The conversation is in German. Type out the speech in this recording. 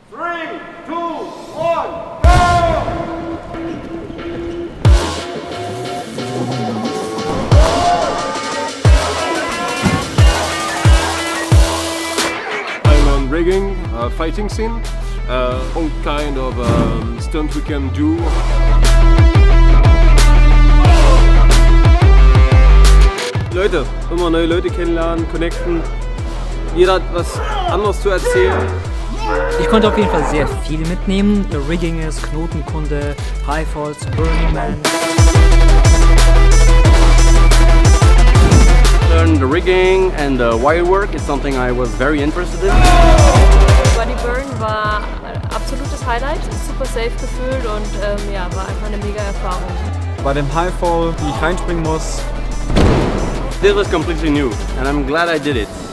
3, 2, 1, go! I'm on rigging, fighting scene, all kind of stunt we can do. Leute, immer neue Leute kennenlernen, connecten. Jeder hat was anderes zu erzählen. Ich konnte auf jeden Fall sehr viel mitnehmen. Rigging ist Knotenkunde, High Falls, Burning Man. Learn the rigging and the wire work is something I was very interested in. Body Burn war ein absolutes Highlight, super safe gefühlt und ja, war einfach eine mega Erfahrung. Bei dem High Fall, wie ich reinspringen muss. This was completely new and I'm glad I did it.